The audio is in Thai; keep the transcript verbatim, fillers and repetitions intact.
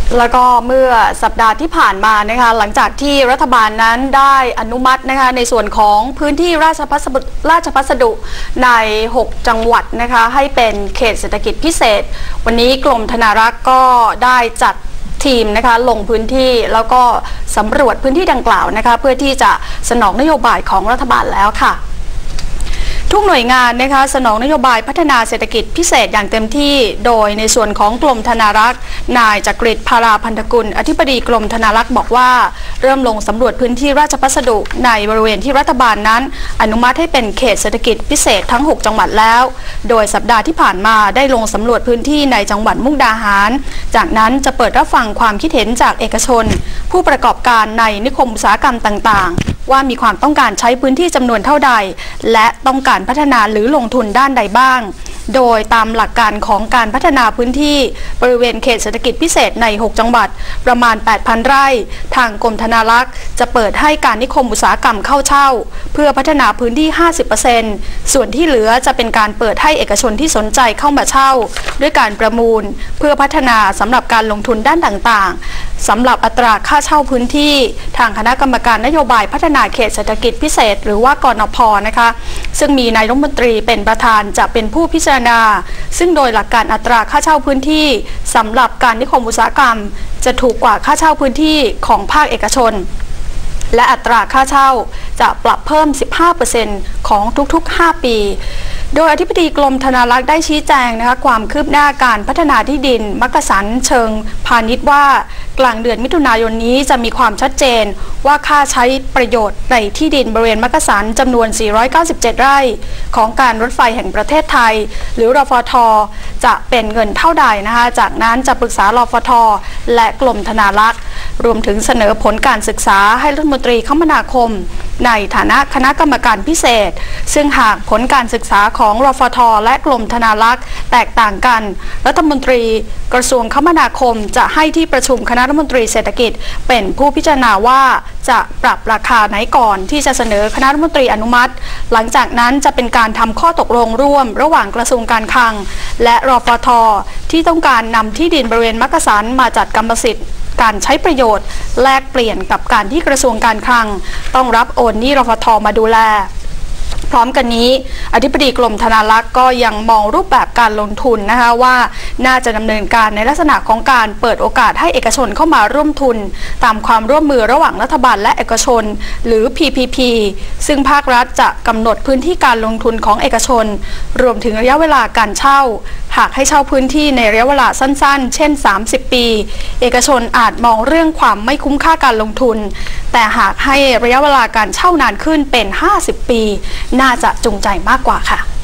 แล้วก็เมื่อสัปดาห์ที่ผ่านมานะคะหลังจากที่รัฐบาลนั้นได้อนุมัตินะคะในส่วนของพื้นที่ราชพัสดุราชพัสดุในหกจังหวัดนะคะให้เป็นเขตเศรษฐกิจพิเศษวันนี้กรมธนารักษ์ก็ได้จัดทีมนะคะลงพื้นที่แล้วก็สำรวจพื้นที่ดังกล่าวนะคะเพื่อที่จะสนองนโยบายของรัฐบาลแล้วค่ะทุกหน่วยงานนะคะสนองนโยบายพัฒนาเศรษฐกิจพิเศษอย่างเต็มที่โดยในส่วนของกรมธนารักษ์นายจักริดภาราพันธกุลอธิบดีกรมธนารักษ์บอกว่าเริ่มลงสำรวจพื้นที่ราชพัสดุในบริเวณที่รัฐบาลนั้นอนุมัติให้เป็นเขตเศรษฐกิจพิเศษทั้งหกจังหวัดแล้วโดยสัปดาห์ที่ผ่านมาได้ลงสำรวจพื้นที่ในจังหวัดมุกดาหารจากนั้นจะเปิดรับฟังความคิดเห็นจากเอกชนผู้ประกอบการในนิคมอุตสาหกรรมต่างๆว่ามีความต้องการใช้พื้นที่จำนวนเท่าใดและต้องการพัฒนาหรือลงทุนด้านใดบ้างโดยตามหลักการของการพัฒนาพื้นที่บริเวณเขตเศรษฐกิจพิเศษในหกจังหวัดประมาณ แปดพัน ไร่ทางกรมธนารักษ์จะเปิดให้การนิคมอุตสาหกรรมเข้าเช่าเพื่อพัฒนาพื้นที่ ห้าสิบเปอร์เซ็นต์ ส่วนที่เหลือจะเป็นการเปิดให้เอกชนที่สนใจเข้ามาเช่าด้วยการประมูลเพื่อพัฒนาสำหรับการลงทุนด้านต่างๆสำหรับอัตราค่าเช่าพื้นที่ทางคณะกรรมการนโยบายพัฒนาเขตเศรษฐกิจพิเศษหรือว่ากนพ.นะคะซึ่งมีนายรัฐมนตรีเป็นประธานจะเป็นผู้พิจารณาซึ่งโดยหลักการอัตราค่าเช่าพื้นที่สำหรับการนิคมอุตสาหกรรมจะถูกกว่าค่าเช่าพื้นที่ของภาคเอกชนและอัตราค่าเช่าจะปรับเพิ่ม สิบห้าเปอร์เซ็นต์ ของทุกๆห้าปีโดยอธิบดีกรมธนารักษ์ได้ชี้แจงนะคะความคืบหน้าการพัฒนาที่ดินมักกะสันเชิงพาณิชย์ว่ากลางเดือนมิถุนายนนี้จะมีความชัดเจนว่าค่าใช้ประโยชน์ในที่ดินบริเวณมักกะสันจำนวนสี่ร้อยเก้าสิบเจ็ดไร่ของการรถไฟแห่งประเทศไทยหรือรฟท.จะเป็นเงินเท่าใดนะคะจากนั้นจะปรึกษารฟท.และกรมธนารักษ์รวมถึงเสนอผลการศึกษาให้รัฐมนตรีคมนาคมในฐานะคณะกรรมการพิเศษซึ่งหากผลการศึกษาของรฟท.และกรมธนารักษ์แตกต่างกันรัฐมนตรีกระทรวงคมนาคมจะให้ที่ประชุมคณะรัฐมนตรีเศรษฐกิจเป็นผู้พิจารณาว่าจะปรับราคาไหนก่อนที่จะเสนอคณะรัฐมนตรีอนุมัติหลังจากนั้นจะเป็นการทำข้อตกลงร่วมระหว่างกระทรวงการคลังและรฟท.ที่ต้องการนำที่ดินบริเวณมักกะสันมาจัดกรรมสิทธิ์การใช้ประโยชน์แลกเปลี่ยนกับการที่กระทรวงการคลังต้องรับโอนหนี้รฟท.มาดูแลพร้อมกันนี้อธิบดีกรมธนารักษ์ก็ยังมองรูปแบบการลงทุนนะคะว่าน่าจะดำเนินการในลักษณะของการเปิดโอกาสให้เอกชนเข้ามาร่วมทุนตามความร่วมมือระหว่างรัฐบาลและเอกชนหรือ พี พี พี ซึ่งภาครัฐจะกำหนดพื้นที่การลงทุนของเอกชนรวมถึงระยะเวลาการเช่าหากให้เช่าพื้นที่ในระยะเวลาสั้นๆเช่นสามสิบปีเอกชนอาจมองเรื่องความไม่คุ้มค่าการลงทุนแต่หากให้ระยะเวลาการเช่านานขึ้นเป็นห้าสิบปีน่าจะจูงใจมากกว่าค่ะ